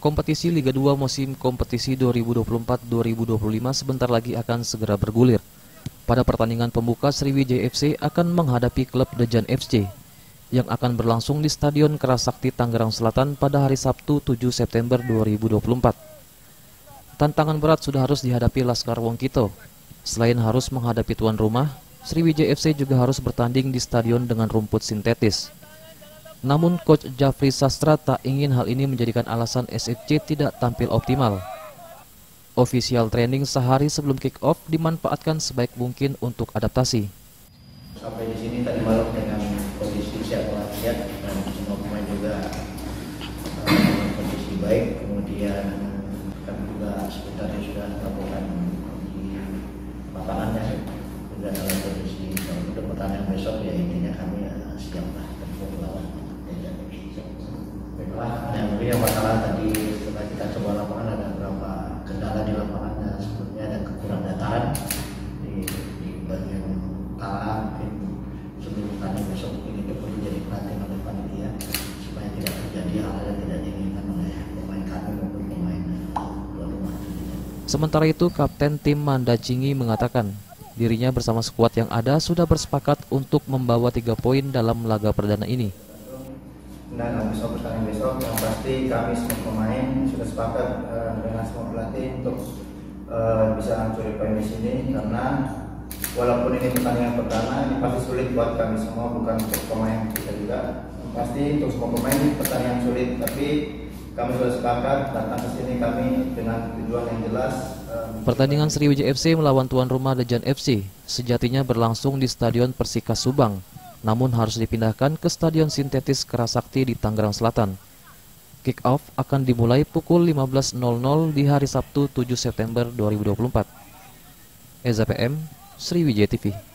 Kompetisi Liga 2 musim kompetisi 2024-2025 sebentar lagi akan segera bergulir. Pada pertandingan pembuka, Sriwijaya FC akan menghadapi klub Dejan FC yang akan berlangsung di Stadion Kerasakti Tangerang Selatan pada hari Sabtu 7 September 2024. Tantangan berat sudah harus dihadapi Laskar Wongkito. Selain harus menghadapi tuan rumah, Sriwijaya FC juga harus bertanding di stadion dengan rumput sintetis. Namun Coach Jafri Sastra tak ingin hal ini menjadikan alasan SFC tidak tampil optimal. Official training sehari sebelum kick-off dimanfaatkan sebaik mungkin untuk adaptasi. Sampai di sini tadi malam dengan kondisi siap latihan dan semua pemain juga kondisi baik. Kemudian kami juga sebenarnya sudah melakukan di lapangannya sudah dalam kondisi untuk pertandingan besok, ya intinya kami siap lah untuk melawan. Yang masalah tadi setelah kita coba lapangan ada beberapa kendala di lapangan, sebelumnya ada kekurangan dataran di bagian utara. Mungkin sebelum tanding besok ini perlu jadi perhatian oleh panitia supaya tidak terjadi hal yang tidak diinginkan oleh pemain kami maupun pemain tuan rumah. Sementara itu, Kapten tim Manda Jingi mengatakan dirinya bersama skuad yang ada sudah bersepakat untuk membawa 3 poin dalam laga perdana ini. Dan besok pertandingan besok yang pasti kami semua pemain sudah sepakat dengan semua pelatih untuk bisa mencuri poin di sini, karena walaupun ini pertandingan perdana ini pasti sulit buat kami semua, bukan untuk pemain kita juga. Pasti untuk semua pemain ini pertandingan sulit, tapi kami sudah sepakat datang ke sini kami dengan tujuan yang jelas. Pertandingan Sriwijaya FC melawan tuan rumah Dejan FC sejatinya berlangsung di Stadion Persikas Subang, namun harus dipindahkan ke Stadion Sintetis Kerasakti di Tangerang Selatan. Kick-off akan dimulai pukul 15.00 di hari Sabtu 7 September 2024. Eza PM, Sriwijaya TV.